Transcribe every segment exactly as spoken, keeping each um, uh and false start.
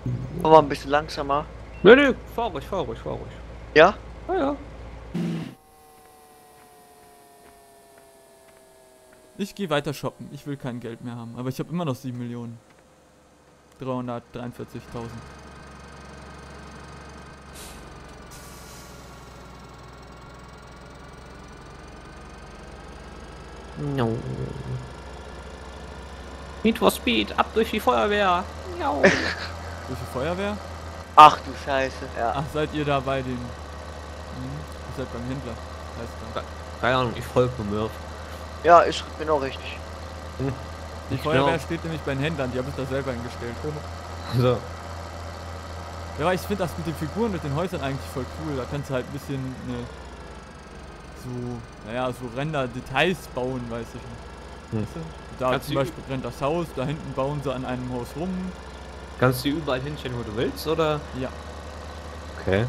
Aber ein bisschen langsamer. Nö, nö, fahr ruhig, fahr ruhig, fahr ruhig. Ja? Ja, ja. Ich gehe weiter shoppen. Ich will kein Geld mehr haben. Aber ich habe immer noch sieben Millionen. dreihundertdreiundvierzigtausend. No. Need for Speed, ab durch die Feuerwehr. No. Durch die Feuerwehr? Ach du Scheiße. Ja. Ach, seid ihr da bei den... Hm, ihr seid beim Händler. Heißt da. Keine Ahnung, ich folge Murph. Ja, ich bin auch richtig. Hm. Die Ich Feuerwehr glaub- steht nämlich bei den Händlern. Die habe ich da selber hingestellt. So. Ja, aber ich finde das mit den Figuren, mit den Häusern eigentlich voll cool. Da kannst du halt ein bisschen ne, so, naja, so Render-Details bauen, weiß ich nicht. Hm. Weißt du? Da Kannst zum du- Beispiel brennt das Haus, da hinten bauen sie an einem Haus rum. Kannst du überall hinstellen, wo du willst, oder? Ja. Okay.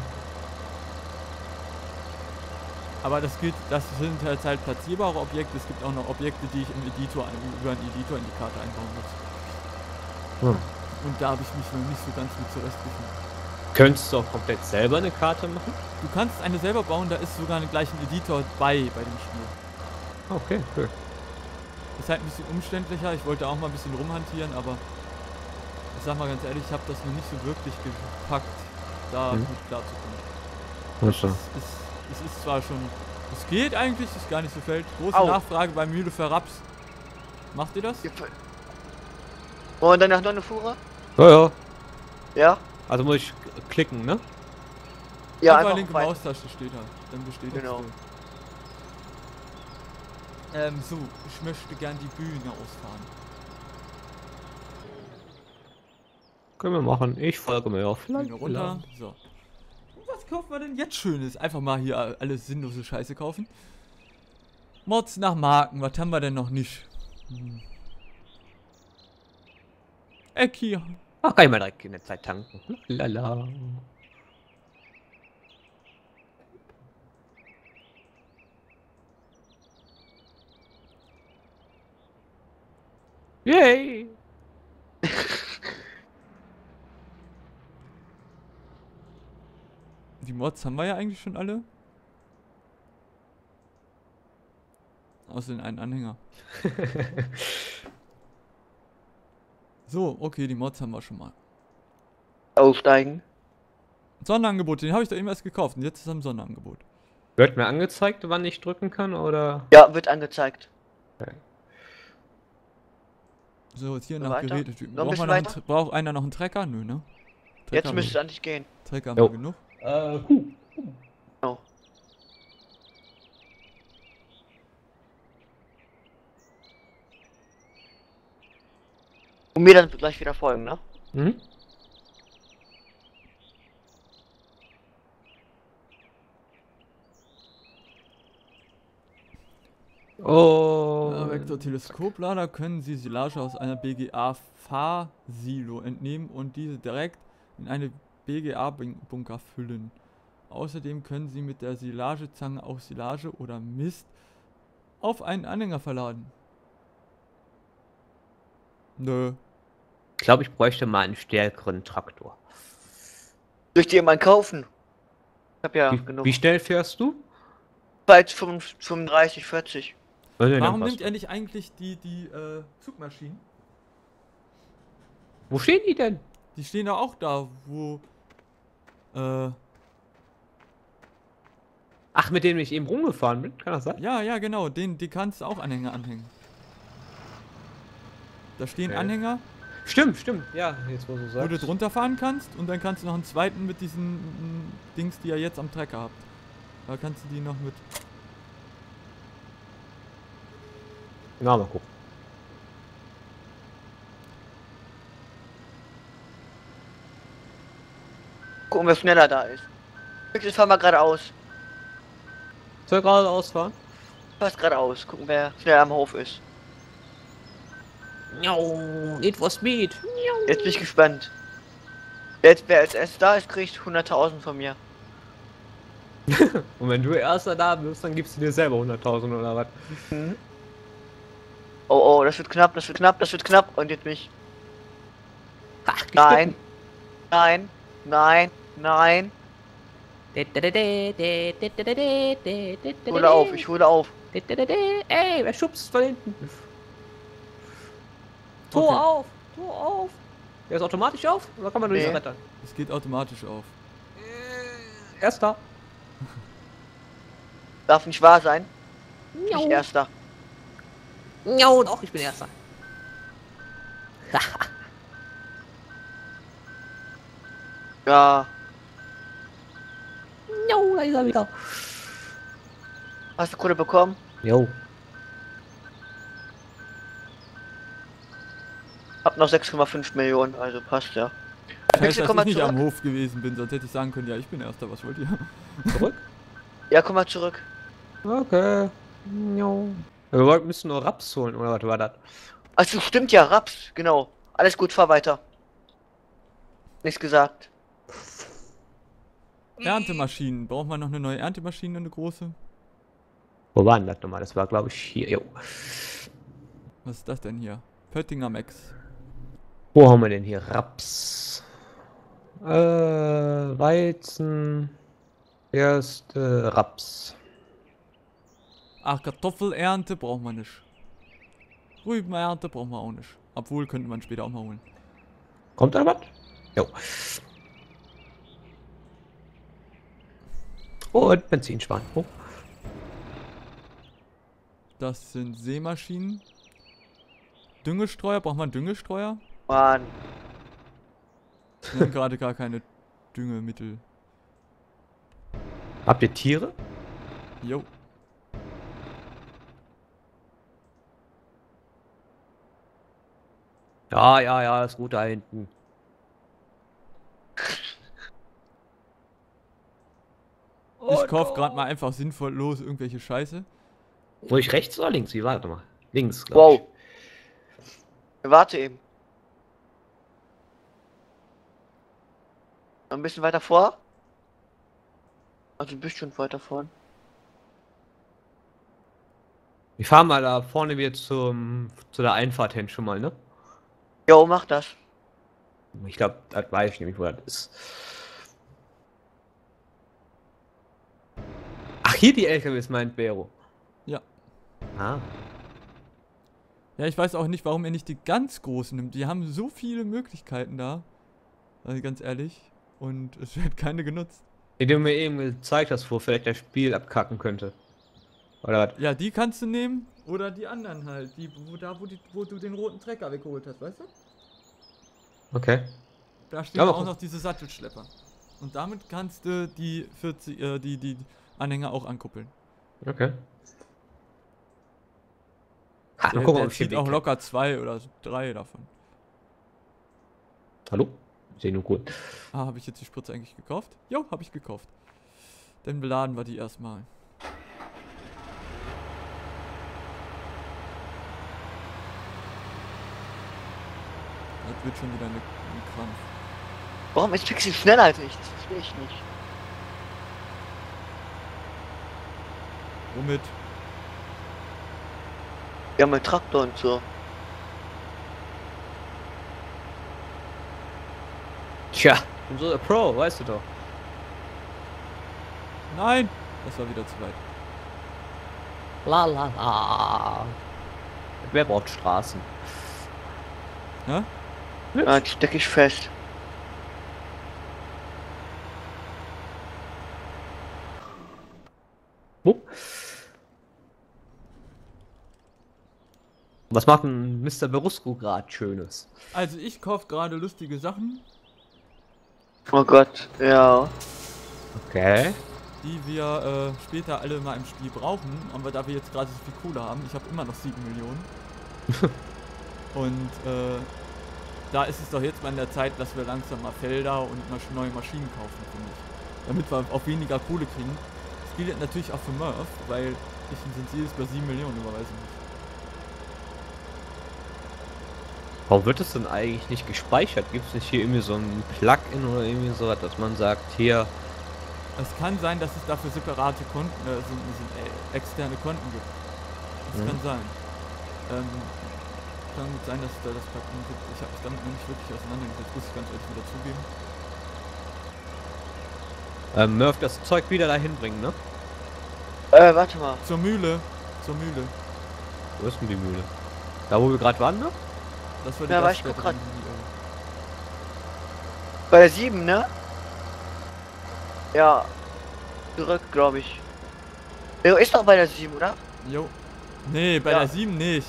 Aber das gilt, das sind halt, halt platzierbare Objekte. Es gibt auch noch Objekte, die ich im Editor, über einen Editor in die Karte einbauen muss. Hm. Und da habe ich mich noch nicht so ganz mit zurechtgefunden. Könntest du auch komplett selber eine Karte machen? Du kannst eine selber bauen, da ist sogar gleich ein Editor bei, bei dem Spiel. Okay, cool. Ist halt ein bisschen umständlicher. Ich wollte auch mal ein bisschen rumhantieren, aber ich sag mal ganz ehrlich, ich habe das noch nicht so wirklich gepackt, da Mhm. gut klarzukommen. Also. Es ist, es ist zwar schon, es geht eigentlich, ist gar nicht so fällt. Große Au. Nachfrage bei Mühle für Raps. Macht ihr das? Und danach noch eine Fuhre? Ja, ja. Ja? Also muss ich klicken, ne? Ja, Einfach einfach linke weit- Maustaste steht da. Dann besteht Genau. das. Ähm, so, ich möchte gern die Bühne ausfahren. Können wir machen. Ich folge mir auf. Bühne runter. So. Und was kaufen wir denn jetzt Schönes? Einfach mal hier alles sinnlose Scheiße kaufen. Mods nach Marken, was haben wir denn noch nicht? Hm. Eck hier. Ach, kann ich mal direkt in der Zeit tanken. Lala. Yay! Die Mods haben wir ja eigentlich schon alle. Außer den einen Anhänger. So, okay, die Mods haben wir schon mal. Aussteigen. Sonderangebot, den habe ich doch eben erst gekauft und jetzt ist er im Sonderangebot. Wird mir angezeigt, wann ich drücken kann, oder? Ja, wird angezeigt. So, jetzt hier So nach weiter? Gerätetypen. Noch ein Braucht, bisschen man noch einen, weiter? Tre- braucht einer noch einen Trecker? Nö, ne? Trecker Jetzt haben müsste es wir- eigentlich gehen. Trecker haben Jo. wir genug. Äh, huh. Oh. Und mir dann gleich wieder folgen, ne? Mhm. Oh. Äh, Vektor-Teleskoplader können Sie Silage aus einer B G A-Fahrsilo entnehmen und diese direkt in eine B G A-Bunker füllen. Außerdem können Sie mit der Silagezange auch Silage oder Mist auf einen Anhänger verladen. Nö. Ich glaube, ich bräuchte mal einen stärkeren Traktor. Durch die mal kaufen. Ich hab ja Wie, genug. wie schnell fährst du? Bald fünfunddreißig, vierzig. Oh, nee, dann Warum passt nimmt das. er nicht eigentlich die, die äh, Zugmaschinen? Wo stehen die denn? Die stehen da auch da, wo... Äh, Ach, mit denen ich eben rumgefahren bin? Kann das sein? ja, ja, genau. Den, die kannst du auch Anhänger anhängen. Da stehen Okay. Anhänger, Stimmt, stimmt. Ja, jetzt wo du wo du sagst. drunter fahren kannst und dann kannst du noch einen zweiten mit diesen mm, Dings, die ihr jetzt am Trecker habt. Da kannst du die noch mit... Na, mal gucken. Gucken, wer schneller da ist. Jetzt fahren wir geradeaus. Soll ich gerade ausfahren? Fast geradeaus. Gucken, wer schneller am Hof ist. No, Need for Speed. Jetzt bin ich gespannt. Jetzt, wer als erstes da ist, kriegt hunderttausend von mir. Und wenn du erster da bist, dann gibst du dir selber hunderttausend oder was? Mhm. Oh, oh, das wird knapp, das wird knapp, das wird knapp. Und jetzt mich. Ach, Nein. Nein, nein, nein. Ich hole auf, ich hole auf. Ey, wer schubst von hinten? Tor Okay. auf! Tor auf! Der ist automatisch auf? Oder kann man nur Nee. nicht rettern? Es geht automatisch auf. Äh, Erster. Darf nicht wahr sein. Nicht erster. Ja, doch, ich bin Erster. Ja. Jo, da ist er wieder. Hast du Kohle bekommen? Jo. Hab noch sechs Komma fünf Millionen, also passt ja. Scheiße, Pixel, dass komm ich mal nicht am zurück. Hof gewesen bin, sonst hätte ich sagen können, ja, ich bin Erster, was wollt ihr? Zurück? Ja, komm mal zurück. Okay. Jo. Wir wollten müssen nur Raps holen, oder was war das? Also stimmt ja, Raps, genau. Alles gut, fahr weiter. Nichts gesagt. Erntemaschinen. Braucht man noch eine neue Erntemaschine, eine große? Wo war denn das nochmal? Das war, glaube ich, hier. Jo. Was ist das denn hier? Pöttinger Max. Wo haben wir denn hier? Raps. Äh, Weizen. Erste Raps. Ach, Kartoffelernte braucht man nicht. Rübenernte braucht man auch nicht. Obwohl, könnte man später auch mal holen. Kommt da was? Jo. Und Benzin sparen. Oh. Das sind Sämaschinen. Düngestreuer, braucht man Düngestreuer? Mann. Wir haben gerade gar keine Düngemittel. Habt ihr Tiere? Jo. Ja, ja, ja, ist gut da hinten. Ich kauf gerade mal einfach sinnvoll los irgendwelche Scheiße. Wo ich rechts oder links? Wie warte mal? Links, glaube Wow. Warte eben. Ein bisschen weiter vor. Also ein bisschen weiter vorn. ich. Wir fahren mal da vorne wieder zum, zu der Einfahrt hin schon mal, ne? Jo, mach das. Ich glaube, das weiß ich nämlich, wo das ist. Ach, hier die L K Ws meint Bero. Ja. Ah. Ja, ich weiß auch nicht, warum er nicht die ganz großen nimmt. Die haben so viele Möglichkeiten da. Also ganz ehrlich. Und es wird keine genutzt. Die du mir eben gezeigt hast, wo vielleicht das Spiel abkacken könnte. Oder was? Ja, die kannst du nehmen. Oder die anderen halt. Die, wo, da, wo, die, wo du den roten Trecker weggeholt hast, weißt du? Okay. Da stehen Ja, aber auch guck- noch diese Sattelschlepper. Und damit kannst du die vierzig, äh, die, die Anhänger auch ankuppeln. Okay. Ha, Der, mal gucken, der ob ich hier zieht auch Weg locker zwei oder so drei davon. hab. Hallo? Ich sehe nur gut. Ah, habe ich jetzt die Spritze eigentlich gekauft? Jo, habe ich gekauft. Dann beladen wir die erstmal. Das wird schon wieder eine, ein Krampf. Warum ist Pixel schneller als ich? Das verstehe ich nicht. Womit? Ja, mein Traktor und so. Tja, ich bin so der Pro, weißt du doch. Nein! Das war wieder zu weit. La la la. Wer braucht Straßen? Ja? Ja, jetzt stecke ich fest. Wo? Was macht ein Mister Berusco gerade Schönes? Also ich kaufe gerade lustige Sachen, Oh Gott, ja. Okay. die wir äh, später alle mal im Spiel brauchen. Aber da wir jetzt gerade so viel Kohle haben, ich habe immer noch sieben Millionen. Und äh, da ist es doch jetzt mal in der Zeit, dass wir langsam mal Felder und mal neue Maschinen kaufen, finde ich. Damit wir auch weniger Kohle kriegen. Das gilt natürlich auch für Murph, weil ich ein Sensibles bei sieben Millionen überweisen muss. Warum wird es denn eigentlich nicht gespeichert? Gibt es nicht hier irgendwie so ein Plugin oder irgendwie sowas, dass man sagt, hier. Es kann sein, dass es dafür separate Konten, äh, so, so äh, externe Konten gibt. Das Mhm. kann sein. Ähm, kann gut sein, dass es da das Plugin gibt. Ich habe mich damit noch nicht wirklich auseinandergesetzt, muss ich ganz ehrlich wieder zugeben. Ähm, Murph, das Zeug wieder dahin bringen, ne? Äh, warte mal. Zur Mühle. Zur Mühle. Wo ist denn die Mühle? Da, wo wir gerade waren, ne? Das war die Ja, aber ich Gaststätte, guck grad. wenn ich mich nicht irre. Bei der sieben, ne? Ja. Zurück, glaube ich. Leo ist doch bei der sieben, oder? Jo. Nee, bei Ja. der sieben nicht.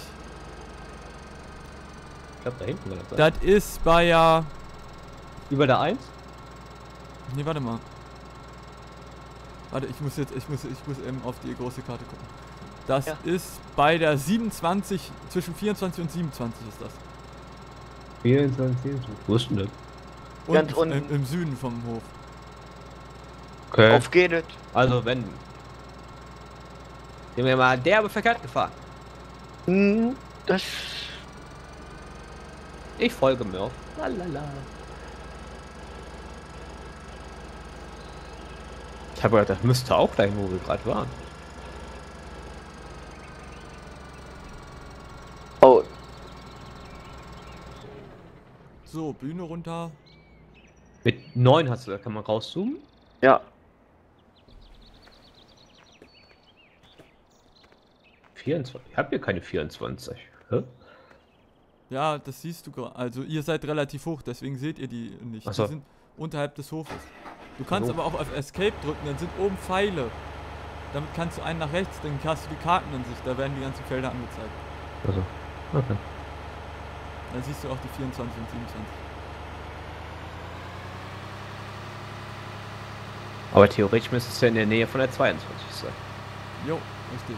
Ich glaube, da hinten war das. Das ist bei ja. Über der eins? Nee, warte mal. Warte, ich muss jetzt, ich muss, ich muss eben auf die große Karte gucken. Das Ja. ist bei der siebenundzwanzig, zwischen vierundzwanzig und siebenundzwanzig ist das. vierundzwanzig. Wo ist denn das? Ganz Unten, unten. im, im Süden vom Hof. Okay. Auf geht es. Also, wenn. Sind wir mal derbe verkehrt gefahren. Hm, das. Ich folge Murph. Lalala. Ich habe gedacht, das müsste auch dahin, wo wir gerade waren. Oh, So, Bühne runter. Mit neun hast du, da kann man rauszoomen. ja. vierundzwanzig. Ich habe hier keine vierundzwanzig. Hä? Ja, das siehst du gerade. Also ihr seid relativ hoch, deswegen seht ihr die nicht. Ach so. Die sind unterhalb des Hofes. Du kannst So. aber auch auf Escape drücken, dann sind oben Pfeile. Damit kannst du einen nach rechts, dann hast du die Kartenansicht, da werden die ganzen Felder angezeigt. Also. Okay. Dann siehst du auch die vierundzwanzig und siebenundzwanzig. Aber theoretisch müsste es ja in der Nähe von der zweiundzwanzig sein. Jo, richtig.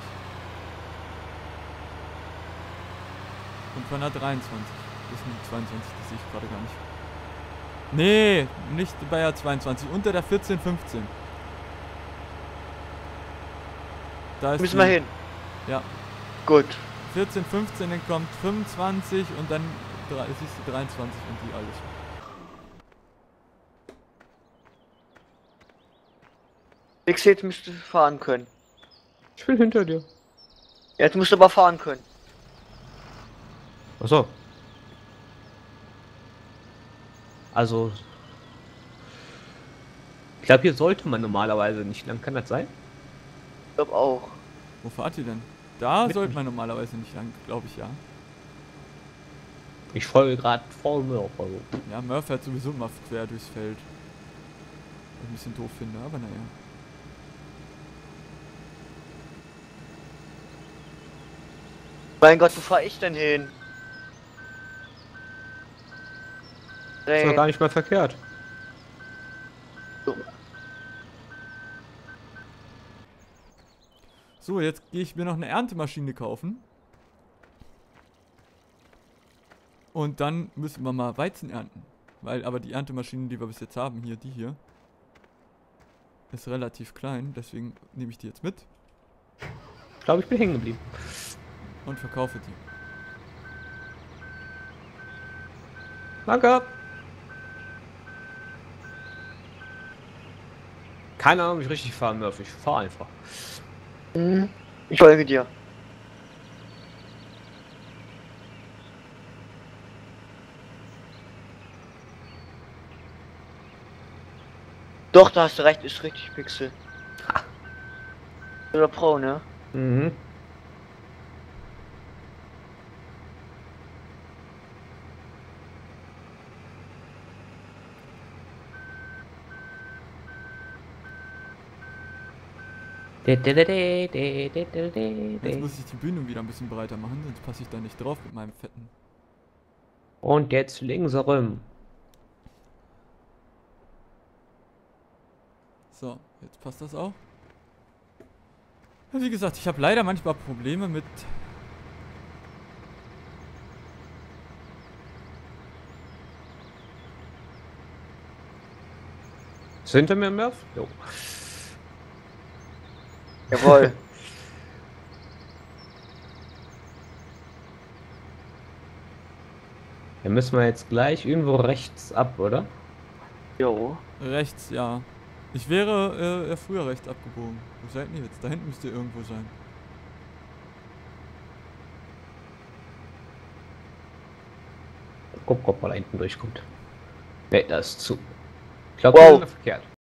Und von der dreiundzwanzig. Das sind die zweiundzwanzig, das sehe ich gerade gar nicht. Nee, nicht bei der zweiundzwanzig, unter der vierzehn, fünfzehn. Da ist Müssen die- wir hin. Ja. Gut. vierzehn, fünfzehn, dann kommt fünfundzwanzig und dann drei- siehst du dreiundzwanzig und die alles. Nix, jetzt müsste fahren können. Ich bin hinter dir. Jetzt musst du aber fahren können. Achso. Also. Ich glaube, hier sollte man normalerweise nicht lang. Kann das sein? Ich glaube auch. Wo fahrt ihr denn? Da Mitten. sollte man normalerweise nicht lang, glaube ich, ja. Ich folge gerade voll Murph. Also. Ja, Murph fährt sowieso immer quer durchs Feld. Was ich ein bisschen doof finde, aber naja. Mein Gott, wo fahr ich denn hin? Ist doch Nee. gar nicht mal verkehrt. So, jetzt gehe ich mir noch eine Erntemaschine kaufen. Und dann müssen wir mal Weizen ernten. Weil aber die Erntemaschine, die wir bis jetzt haben, hier, die hier, ist relativ klein. Deswegen nehme ich die jetzt mit Ich glaube, ich bin hängen geblieben. und verkaufe die. Danke. Keine Ahnung, wie ich richtig fahren darf. Ich fahre einfach. Hm, ich folge dir. Doch, da hast du recht, ist richtig Pixel. Oder Pro, ne? Mhm. Jetzt muss ich die Bühne wieder ein bisschen breiter machen, sonst passe ich da nicht drauf mit meinem fetten. Und jetzt links herum. So, jetzt passt das auch. Ja, wie gesagt, ich habe leider manchmal Probleme mit... Ist hinter mir Murph? Jo. Jawohl. Dann müssen wir jetzt gleich irgendwo rechts ab, oder? Jo. Rechts, ja. Ich wäre äh, früher rechts abgebogen. Wo seid ihr jetzt? Da hinten müsst ihr irgendwo sein. Guck, ob mal da hinten durchkommt. Ne, da ist zu. Ich glaube, Wow. wir sind verkehrt.